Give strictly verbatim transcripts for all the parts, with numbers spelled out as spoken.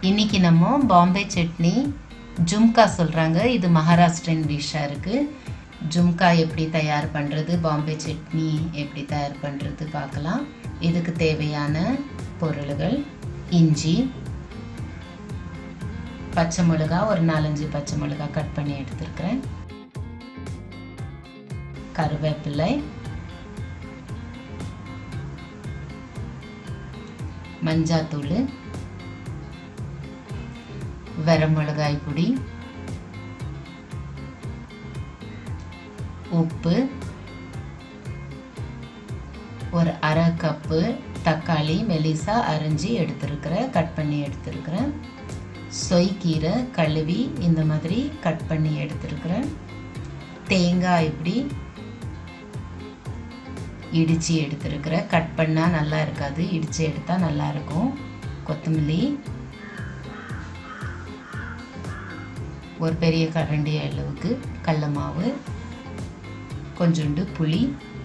இன்னைக்கு நம்ம பாம்பே சட்னி ஜும்கா சொல்கிறாங்க. இது மகாராஷ்டிரன் டிஷ்ஷாக இருக்குது. ஜும்கா எப்படி தயார் பண்ணுறது, பாம்பே சட்னி எப்படி தயார் பண்ணுறது பார்க்கலாம். இதுக்கு தேவையான பொருள்கள்: இஞ்சி, பச்சை மிளகா, ஒரு நாலஞ்சு பச்சை மிளகா கட் பண்ணி எடுத்துருக்கிறேன், கருவேப்பிலை, மஞ்சாத்தூள், வரமிளகாய் பொடி, உப்பு, ஒரு அரை கப்பு தக்காளி மெலிசா அரிஞ்சு எடுத்துருக்கிறேன், கட் பண்ணி எடுத்துருக்கிறேன், சொய்கீரை கழுவி இந்த மாதிரி கட் பண்ணி எடுத்துருக்கிறேன், தேங்காய் இப்படி இடித்து எடுத்துருக்கிறேன், கட் பண்ணால் நல்லா இருக்காது, இடித்து எடுத்தால் நல்லா இருக்கும், கொத்தமல்லி, ஒரு பெரிய கரண்டி அளவுக்கு கடல மாவு, கொஞ்சோண்டு புளி.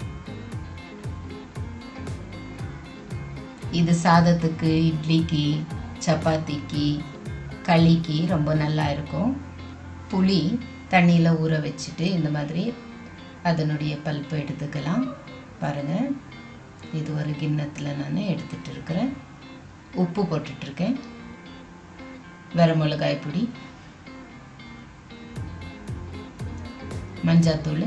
இது சாதத்துக்கு, இட்லிக்கு, சப்பாத்திக்கு, களிக்கு ரொம்ப நல்லா இருக்கும். புளி தண்ணியில் ஊற வச்சுட்டு இந்த மாதிரி அதனுடைய பல்ப்பு எடுத்துக்கலாம். பாருங்கள், இது ஒரு கிண்ணத்தில் நான் எடுத்துகிட்டு இருக்கிறேன். உப்பு போட்டுட்ருக்கேன், வரமிளகாய் பொடி, மஞ்சாத்தூள்,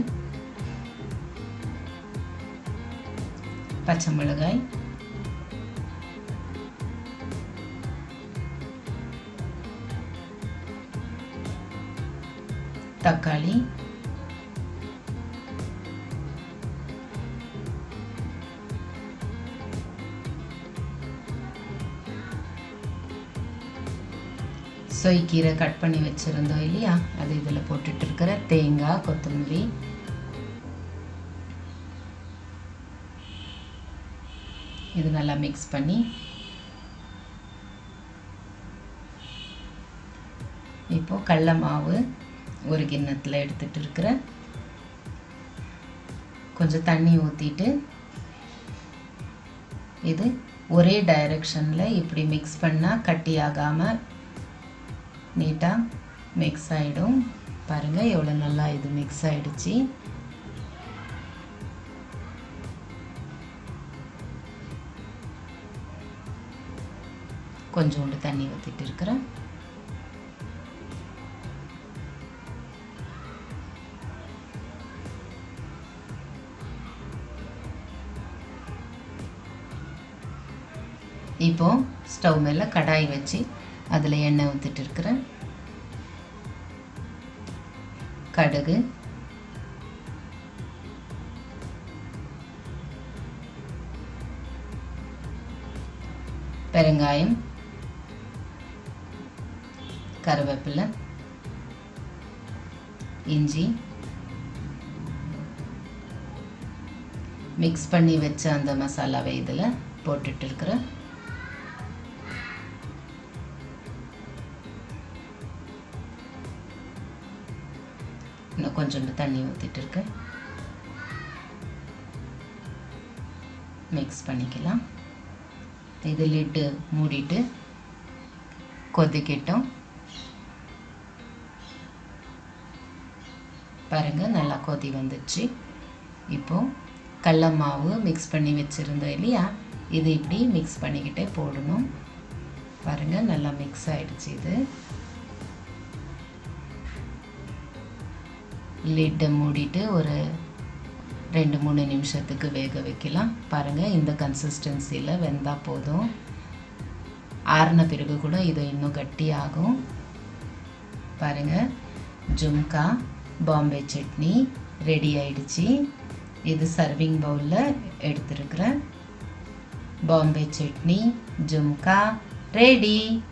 பச்சை மிளகாய், தக்காளி, சொய்கீரை கட் பண்ணி வச்சுருந்தோம் இல்லையா, அது இதில் போட்டுட்டு இருக்கிற, தேங்காய், கொத்தமல்லி, இது நல்லா மிக்ஸ் பண்ணி இப்போ கடல மாவு ஒரு கிண்ணத்தில் எடுத்துட்டு இருக்கிறேன். கொஞ்சம் தண்ணி ஊற்றிட்டு இது ஒரே டைரெக்ஷனில் இப்படி மிக்ஸ் பண்ணால் கட்டி ஆகாமல் நீட்டாக மிக்ஸ் ஆகிடும். பாருங்கள் எவ்வளோ நல்லா இது மிக்ஸ் ஆகிடுச்சு. கொஞ்சோண்டு தண்ணி ஊற்றிட்டு இருக்கிறேன். இப்போ ஸ்டவ் மேலே கடாய் வச்சு அதில் எண்ணெய் ஊற்றிட்டு இருக்கிறேன். கடுகு, பெருங்காயம், கருவேப்பிலை, இஞ்சி, மிக்ஸ் பண்ணி வச்ச அந்த மசாலாவை இதில் போட்டுட்டு இருக்கிறேன். இன்னும் கொஞ்சோண்டு தண்ணி ஊற்றிட்டு இருக்கேன். மிக்ஸ் பண்ணிக்கலாம். இது லிட்டு மூடிட்டு கொதிக்கட்டும். பாருங்கள் நல்லா கொதி வந்துச்சு. இப்போது கடல மாவு மிக்ஸ் பண்ணி வச்சுருந்தோம் இல்லையா, இது இப்படி மிக்ஸ் பண்ணிக்கிட்டே போடணும். பாருங்கள் நல்லா மிக்ஸ் ஆகிடுச்சு. இது லிட்டை மூடிட்டு ஒரு ரெண்டு மூணு நிமிஷத்துக்கு வேக வைக்கலாம். பாருங்கள் இந்த கன்சிஸ்டன்சியில் வெந்தால் போதும். ஆறின பிறகு கூட இது இன்னும் கட்டி ஆகும். பாருங்கள், ஜும்கா பாம்பே சட்னி ரெடி ஆயிடுச்சு. இது சர்விங் பவுலில் எடுத்துருக்கிறேன். பாம்பே சட்னி ஜும்கா ரெடி.